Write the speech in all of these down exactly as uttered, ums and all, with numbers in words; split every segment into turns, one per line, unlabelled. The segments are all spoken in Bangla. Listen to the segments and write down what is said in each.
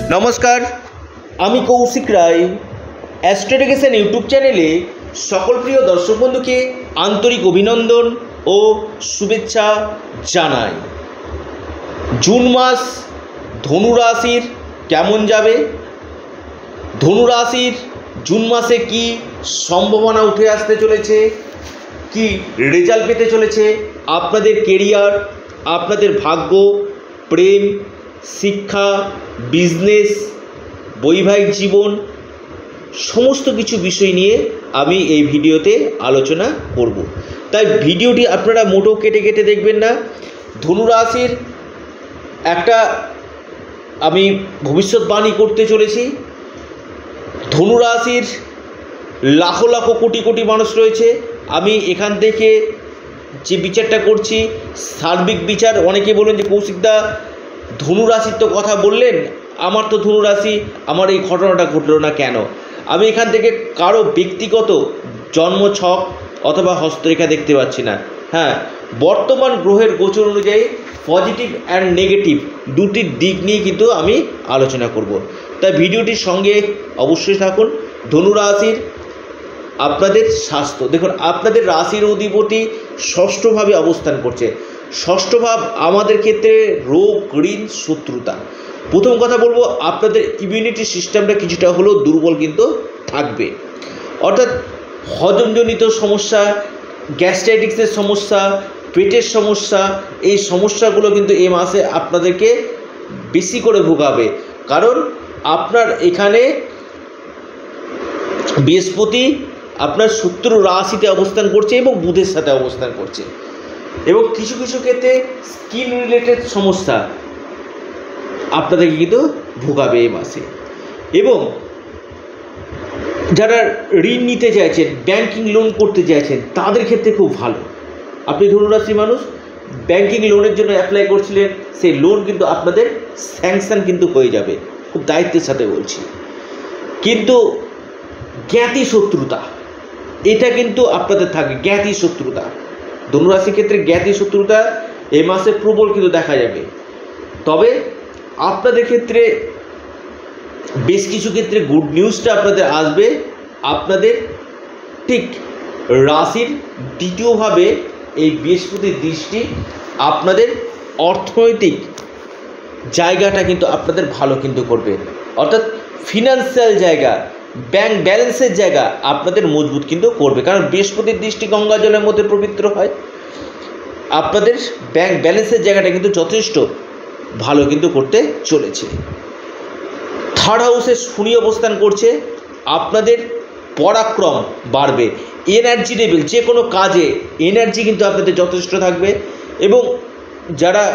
নমস্কার, আমি কৌশিক রায়। অ্যাস্ট্রোডিকেশন ইউটিউব চ্যানেলে সকল প্রিয় দর্শক বন্ধুকে আন্তরিক অভিনন্দন ও শুভেচ্ছা জানাই। জুন মাস ধনু রাশির কেমন যাবে, ধনু রাশির জুন মাসে কি সম্ভাবনা উঠে আসতে চলেছে, কি রেজাল্ট পেতে চলেছে, আপনাদের কেরিয়ার, আপনাদের ভাগ্য, প্রেম, শিক্ষা, বিজনেস, বৈবাহিক জীবন, সমস্ত কিছু বিষয় নিয়ে আমি এই ভিডিওতে আলোচনা করব। তাই ভিডিওটি আপনারা মোটো কেটে কেটে দেখবেন না। ধনু রাশির একটা আমি ভবিষ্যৎবাণী করতে চলেছি। ধনু রাশির লাখো লাখো কোটি কোটি মানুষ রয়েছে। আমি এখান থেকে যে বিচারটা করছি সার্বিক বিচার। অনেকে বলেন যে কৌশিকদা ধনু রাশির তো কথা বললেন, আমার তো ধনু রাশি, আমার এই ঘটনাটা ঘটলো না কেন? আমি এখান থেকে কারো ব্যক্তিগত জন্মছক অথবা হস্তরেখা দেখতে পাচ্ছি না। হ্যাঁ, বর্তমান গ্রহের গোচর অনুযায়ী পজিটিভ অ্যান্ড নেগেটিভ দুটি দিক নিয়ে কিন্তু আমি আলোচনা করব। তাই ভিডিওটির সঙ্গে অবশ্যই থাকুন। ধনু রাশির আপনাদের স্বাস্থ্য দেখুন, আপনাদের রাশির অধিপতি ষষ্ঠভাবে অবস্থান করছে। ষষ্ঠ ভাব আমাদের ক্ষেত্রে রোগ, ঋণ, শত্রুতা। প্রথম কথা বলবো, আপনাদের ইমিউনিটি সিস্টেমটা কিছুটা হলেও দুর্বল কিন্তু থাকবে। অর্থাৎ হজমজনিত সমস্যা, গ্যাস্ট্রাইটিসের সমস্যা, পেটের সমস্যা, এই সমস্যাগুলো কিন্তু এই মাসে আপনাদেরকে বেশি করে ভোগাবে। কারণ আপনার এখানে বৃহস্পতি আপনার শত্রু রাশিতে অবস্থান করছে এবং বুধের সাথে অবস্থান করছে, এবং কিছু কিছু ক্ষেত্রে স্কিন রিলেটেড সমস্যা আপনাদেরকে কিন্তু ভোগাবে এই মাসে। এবং যারা ঋণ নিতে চাইছেন, ব্যাংকিং লোন করতে চাইছেন, তাদের ক্ষেত্রে খুব ভালো। আপনি ধনুরাশি মানুষ, ব্যাংকিং লোনের জন্য অ্যাপ্লাই করছিলেন, সেই লোন কিন্তু আপনাদের স্যাংশন কিন্তু হয়ে যাবে। খুব দায়িত্বের সাথে বলছি। কিন্তু জ্ঞাতি শত্রুতা এটা কিন্তু আপনাদের থাকে। জ্ঞাতি শত্রুতা ধনুরাশির ক্ষেত্রে জ্ঞাতি শত্রুতা এই মাসে প্রবল কিন্তু দেখা যাবে। তবে আপনাদের ক্ষেত্রে বেশ কিছু ক্ষেত্রে গুড নিউজটা আপনাদের আসবে। আপনাদের ঠিক রাশির দ্বিতীয়ভাবে এই বৃহস্পতির দৃষ্টি আপনাদের অর্থনৈতিক জায়গাটা কিন্তু আপনাদের ভালো কিন্তু করবে। অর্থাৎ ফিনান্সিয়াল জায়গা, ব্যাংক ব্যালেন্সের জায়গা আপনাদের মজবুত কিন্তু করবে। কারণ বৃহস্পতির দৃষ্টি গঙ্গা জলের মধ্যে পবিত্র হয়। আপনাদের ব্যাংক ব্যালেন্সের জায়গাটা কিন্তু যথেষ্ট ভালো কিন্তু করতে চলেছে। থার্ড হাউসে শনি অবস্থান করছে। আপনাদের পরাক্রম বাড়বে, এনার্জি লেভেল, যে কোনো কাজে এনার্জি কিন্তু আপনাদের যথেষ্ট থাকবে। এবং যারা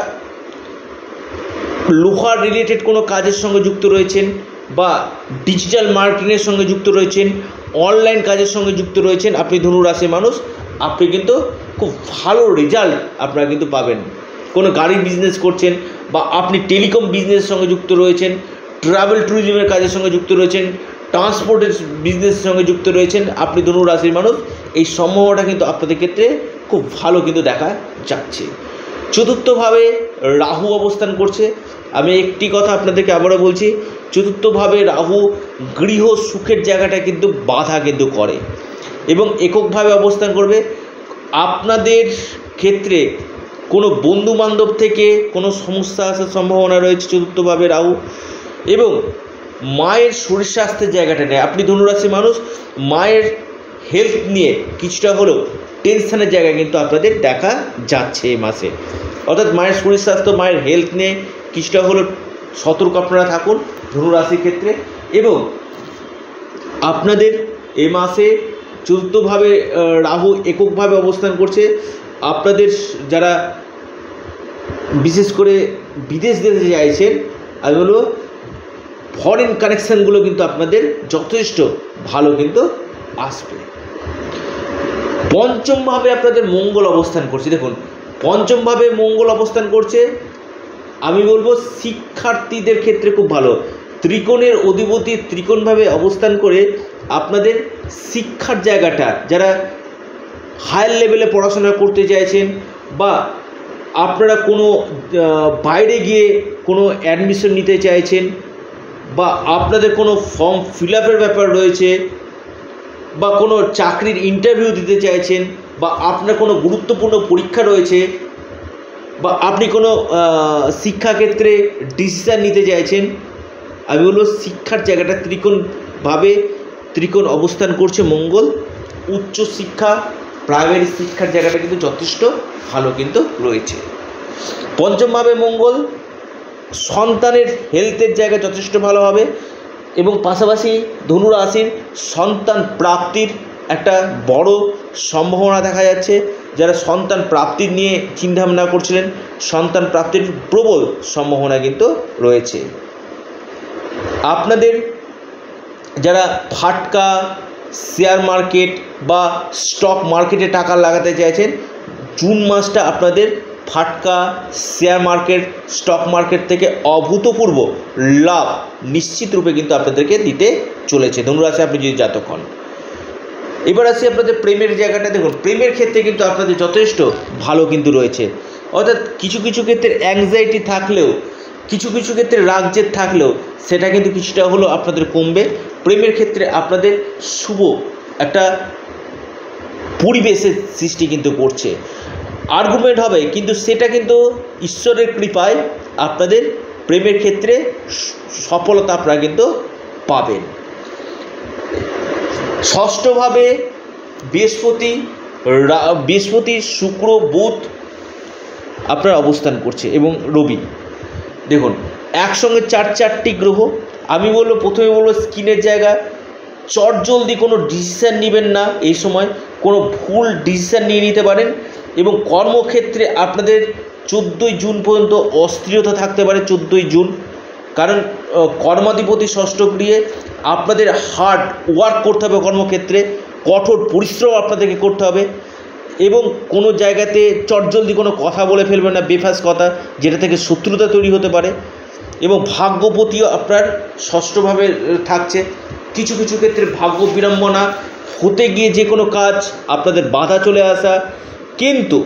লোহার রিলেটেড কোনো কাজের সঙ্গে যুক্ত রয়েছেন বা ডিজিটাল মার্কেটিংয়ের সঙ্গে যুক্ত রয়েছেন, অনলাইন কাজের সঙ্গে যুক্ত রয়েছেন, আপনি ধনু রাশির মানুষ, আপনি কিন্তু খুব ভালো রেজাল্ট আপনারা কিন্তু পাবেন। কোনো গাড়ির বিজনেস করছেন বা আপনি টেলিকম বিজনেসের সঙ্গে যুক্ত রয়েছেন, ট্রাভেল ট্যুরিজমের কাজের সঙ্গে যুক্ত রয়েছেন, ট্রান্সপোর্টের বিজনেসের সঙ্গে যুক্ত রয়েছেন, আপনি ধনু রাশির মানুষ, এই সম্ভাবনাটা কিন্তু আপনাদের ক্ষেত্রে খুব ভালো কিন্তু দেখা যাচ্ছে। চতুর্থভাবে রাহু অবস্থান করছে। আমি একটি কথা আপনাদেরকে আবারও বলছি, চতুর্থভাবে রাহু গৃহ সুখের জায়গাটা কিন্তু বাধা কিন্তু করে এবং এককভাবে অবস্থান করবে। আপনাদের ক্ষেত্রে কোনো বন্ধু বান্ধব থেকে কোনো সমস্যা আসার সম্ভাবনা রয়েছে চতুর্থভাবে রাহু। এবং মায়ের শরীর স্বাস্থ্যের জায়গাটা নেই। আপনি ধনুরাশি মানুষ, মায়ের হেলথ নিয়ে কিছুটা হলেও টেনশনের জায়গা কিন্তু আপনাদের দেখা যাচ্ছে এই মাসে। অর্থাৎ মায়ের শরীর স্বাস্থ্য, মায়ের হেলথ নিয়ে কিছুটা হলেও সতর্ক আপনারা থাকুন ধনুরাশির ক্ষেত্রে। এবং আপনাদের এই মাসে চতুর্থভাবে রাহু এককভাবে অবস্থান করছে। আপনাদের যারা বিশেষ করে বিদেশ যেতে চাইছেন, আমি বলবো ফরেন কানেকশানগুলো কিন্তু আপনাদের যথেষ্ট ভালো কিন্তু আসবে। পঞ্চমভাবে আপনাদের মঙ্গল অবস্থান করছে। দেখুন, পঞ্চমভাবে মঙ্গল অবস্থান করছে, আমি বলবো শিক্ষার্থীদের ক্ষেত্রে খুব ভালো। ত্রিকোণের অধিপতি ত্রিকোণভাবে অবস্থান করে আপনাদের শিক্ষার জায়গাটা, যারা হায়ার লেভেলে পড়াশোনা করতে চাইছেন বা আপনারা কোনো বাইরে গিয়ে কোনো অ্যাডমিশন নিতে চাইছেন বা আপনাদের কোনো ফর্ম ফিল আপের ব্যাপার রয়েছে, বা কোনো চাকরির ইন্টারভিউ দিতে চাইছেন, বা আপনার কোনো গুরুত্বপূর্ণ পরীক্ষা রয়েছে, বা আপনি কোনো শিক্ষাক্ষেত্রে ডিসিশান নিতে চাইছেন, আমি বলবো শিক্ষার জায়গাটা ত্রিকোণভাবে ত্রিকোণ অবস্থান করছে মঙ্গল। উচ্চশিক্ষা, প্রাইমারি শিক্ষার জায়গাটা কিন্তু যথেষ্ট ভালো কিন্তু রয়েছে। পঞ্চমভাবে মঙ্গল সন্তানের হেলথের জায়গা যথেষ্ট ভালো হবে, এবং পাশাপাশি ধনু রাশির সন্তান প্রাপ্তির একটা বড় সম্ভাবনা দেখা যাচ্ছে। যারা সন্তান প্রাপ্তির নিয়ে চিন্তাভাবনা করছিলেন, সন্তান প্রাপ্তির প্রবল সম্ভাবনা কিন্তু রয়েছে। আপনাদের যারা ফাটকা শেয়ার মার্কেট বা স্টক মার্কেটে টাকা লাগাতে চাইছেন, জুন মাসটা আপনাদের ফাটকা শেয়ার মার্কেট স্টক মার্কেট থেকে অভূতপূর্ব লাভ নিশ্চিত রূপে কিন্তু আপনাদেরকে দিতে চলেছে ধনুরাশি আপনি যদি জাতক হন। এবার আসি আপনাদের প্রেমের জায়গাটা। দেখুন, প্রেমের ক্ষেত্রে কিন্তু আপনাদের যথেষ্ট ভালো কিন্তু রয়েছে, অর্থাৎ কিছু কিছু ক্ষেত্রে অ্যাংজাইটি থাকলেও, কিছু কিছু ক্ষেত্রে রাগজেদ থাকলেও সেটা কিন্তু কিছুটা হলেও আপনাদের কমবে। প্রেমের ক্ষেত্রে আপনাদের শুভ একটা পরিবেশের সৃষ্টি কিন্তু করছে, আর্গুমেন্ট হবে, কিন্তু সেটা কিন্তু ঈশ্বরের কৃপায় আপনাদের প্রেমের ক্ষেত্রে সফলতা আপনারা কিন্তু পাবেন। ষষ্ঠভাবে বৃহস্পতি বৃহস্পতি শুক্র বুধ আপনার অবস্থান করছে এবং রবি। দেখুন, একসঙ্গে চার চারটি গ্রহ। আমি বলবো, প্রথমে বলবো স্কিনের জায়গা, চটজলদি কোনো ডিসিশান নেবেন না এই সময়, কোনো ভুল ডিসিশান নিয়ে নিতে পারেন। এবং কর্মক্ষেত্রে আপনাদের চোদ্দোই জুন পর্যন্ত অস্থিরতা থাকতে পারে, চোদ্দোই জুন, কারণ কর্মাধিপতি ষষ্ঠ গৃহে আপনাদের হার্ড ওয়ার্ক করতে হবে, কর্মক্ষেত্রে কঠোর পরিশ্রম আপনাদেরকে করতে হবে, এবং কোনো জায়গাতে চটজলদি কোনো কথা বলে ফেলবেন না, বেফাস কথা, যেটা থেকে শত্রুতা তৈরি হতে পারে। এবং ভাগ্যপতিও আপনার ষষ্ঠভাবে থাকছে। কিছু কিছু ক্ষেত্রে ভাগ্য বিড়ম্বনা হতে গিয়ে যে কোনো কাজ আপনাদের বাধা চলে আসা, কিন্তু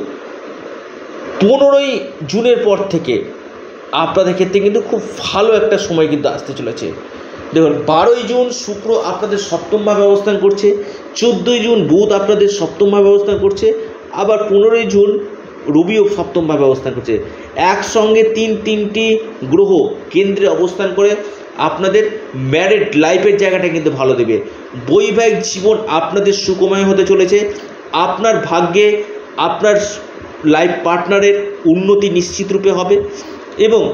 পনেরোই জুনের পর থেকে আপনাদের ক্ষেত্রে কিন্তু খুব ভালো একটা সময় কিন্তু আসতে চলেছে। দেখুন, বারোই জুন শুক্র আপনাদের সপ্তমভাবে অবস্থান করছে, চোদ্দোই জুন বুধ আপনাদের সপ্তমভাবে অবস্থান করছে, আবার পনেরোই জুন রবিও সপ্তমভাবে অবস্থান করছে। একসঙ্গে তিন তিনটি গ্রহ কেন্দ্রে অবস্থান করে আপনাদের ম্যারিড লাইফের জায়গাটা কিন্তু ভালো দেবে। বৈবাহিক জীবন আপনাদের সুখময় হতে চলেছে। আপনার ভাগ্যে আপনার লাইফ পার্টনারের উন্নতি নিশ্চিত রূপে হবে, এবং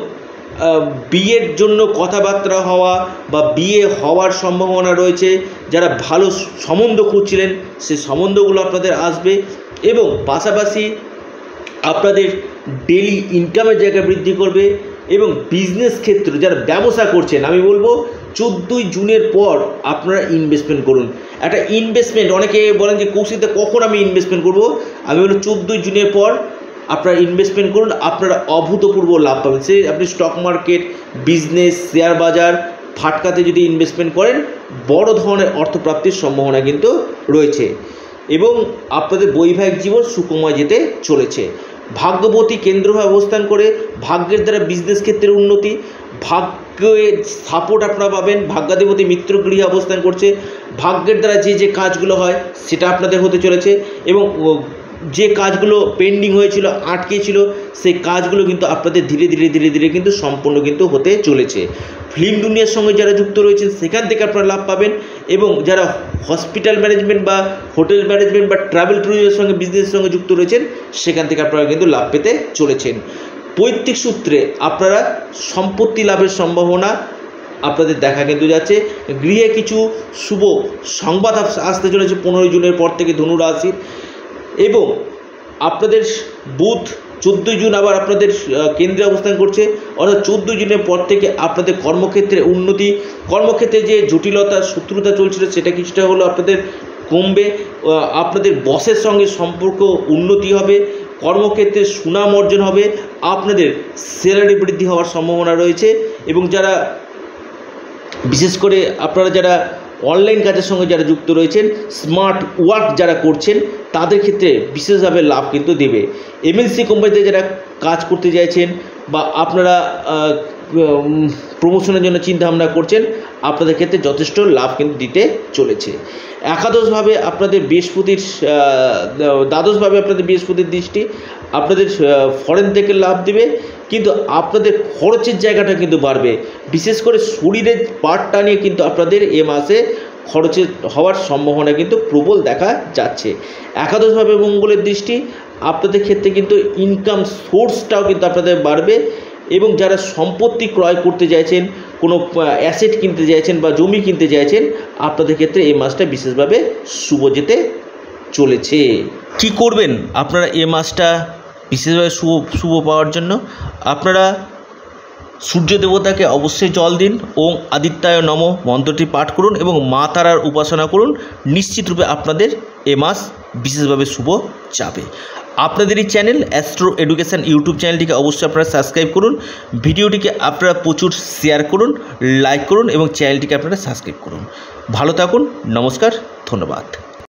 বিয়ের জন্য কথাবার্তা হওয়া বা বিয়ে হওয়ার সম্ভাবনা রয়েছে। যারা ভালো সম্বন্ধ খুঁজছিলেন, সে সম্বন্ধগুলো আপনাদের আসবে, এবং পাশাপাশি আপনাদের ডেলি ইনকামের জায়গা বৃদ্ধি করবে। এবং বিজনেস ক্ষেত্রে যারা ব্যবসা করছেন, আমি বলবো চোদ্দোই জুনের পর আপনারা ইনভেস্টমেন্ট করুন। একটা ইনভেস্টমেন্ট, অনেকে বলেন যে কৌশিকদা কখন আমি ইনভেস্টমেন্ট করব, আমি বলবো চোদ্দোই জুনের পর আপনারা ইনভেস্টমেন্ট করুন, আপনারা অভূতপূর্ব লাভ পাবেন। সে আপনি স্টক মার্কেট, বিজনেস, শেয়ার বাজার, ফাটকাতে যদি ইনভেস্টমেন্ট করেন, বড় ধরনের অর্থপ্রাপ্তির সম্ভাবনা কিন্তু রয়েছে, এবং আপনাদের বৈবাহিক জীবন সুখময় যেতে চলেছে। ভাগ্যবতী কেন্দ্রভাবে অবস্থান করে ভাগ্যের দ্বারা বিজনেস ক্ষেত্রে উন্নতি, ভাগ্যের সাপোর্ট আপনারা পাবেন। ভাগ্যাধিপতি মিত্র গৃহে অবস্থান করছে, ভাগ্যের দ্বারা যে যে কাজগুলো হয় সেটা আপনাদের হতে চলেছে, এবং যে কাজগুলো পেন্ডিং হয়েছিল, আটকে ছিল, সেই কাজগুলো কিন্তু আপনাদের ধীরে ধীরে ধীরে ধীরে কিন্তু সম্পূর্ণ কিন্তু হতে চলেছে। ফিল্ম দুনিয়ার সঙ্গে যারা যুক্ত রয়েছেন সেখান থেকে আপনারা লাভ পাবেন, এবং যারা হসপিটাল ম্যানেজমেন্ট বা হোটেল ম্যানেজমেন্ট বা ট্রাভেল ট্যুরিজমের সঙ্গে বিজনেসের সঙ্গে যুক্ত রয়েছেন, সেখান থেকে আপনারা কিন্তু লাভ পেতে চলেছেন। পৈতৃক সূত্রে আপনারা সম্পত্তি লাভের সম্ভাবনা আপনাদের দেখা কিন্তু যাচ্ছে। গৃহে কিছু শুভ সংবাদ আসতে চলেছে পনেরোই জুনের পর থেকে ধনু রাশির, এবং আপনাদের বুধ চোদ্দোই জুন আবার আপনাদের কেন্দ্রে অবস্থান করছে, অর্থাৎ চোদ্দোই জুনের পর থেকে আপনাদের কর্মক্ষেত্রে উন্নতি, কর্মক্ষেত্রে যে জটিলতা শত্রুতা চলছিল সেটা কিছুটা হলো আপনাদের কমবে, আপনাদের বসের সঙ্গে সম্পর্ক উন্নতি হবে, কর্মক্ষেত্রে সুনাম অর্জন হবে, আপনাদের স্যালারি বৃদ্ধি হওয়ার সম্ভাবনা রয়েছে। এবং যারা বিশেষ করে আপনারা যারা অনলাইন কাজের সঙ্গে যারা যুক্ত রয়েছেন, স্মার্ট ওয়ার্ক যারা করছেন, তাদের ক্ষেত্রে বিশেষভাবে লাভ কিন্তু দেবে। এমএনসি কোম্পানিতে যারা কাজ করতে চাইছেন, বা আপনারা প্রমোশনের জন্য চিন্তাভাবনা করছেন, আপনাদের ক্ষেত্রে যথেষ্ট লাভ কিন্তু দিতে চলেছে। একাদশভাবে আপনাদের বৃহস্পতির দ্বাদশভাবে আপনাদের বৃহস্পতির দৃষ্টি আপনাদের ফরেন থেকে লাভ দেবে, কিন্তু আপনাদের খরচের জায়গাটা কিন্তু বাড়বে। বিশেষ করে শরীরের পার্টটা নিয়ে কিন্তু আপনাদের এ মাসে খরচের হওয়ার সম্ভাবনা কিন্তু প্রবল দেখা যাচ্ছে। একাদশভাবে মঙ্গলের দৃষ্টি আপনাদের ক্ষেত্রে কিন্তু ইনকাম সোর্সটাও কিন্তু আপনাদের বাড়বে, এবং যারা সম্পত্তি ক্রয় করতে চাইছেন, কোনো অ্যাসেট কিনতে চাইছেন বা জমি কিনতে চাইছেন, আপনাদের ক্ষেত্রে এই মাসটা বিশেষভাবে শুভ যেতে চলেছে। কি করবেন আপনারা এই মাসটা বিশেষভাবে শুভ শুভ পাওয়ার জন্য? আপনারা সূর্য দেবতাকে অবশ্যই জল দিন, ওম আদিত্যায় নম মন্ত্রটি পাঠ করুন এবং মা তারার উপাসনা করুন। নিশ্চিতরূপে আপনাদের এ মাস বিশেষভাবে শুভ যাবে। আপনাদের এই চ্যানেল অ্যাস্ট্রো এডুকেশান ইউটিউব চ্যানেলটিকে অবশ্যই আপনারা সাবস্ক্রাইব করুন, ভিডিওটিকে আপনারা প্রচুর শেয়ার করুন, লাইক করুন এবং চ্যানেলটিকে আপনারা সাবস্ক্রাইব করুন। ভালো থাকুন, নমস্কার, ধন্যবাদ।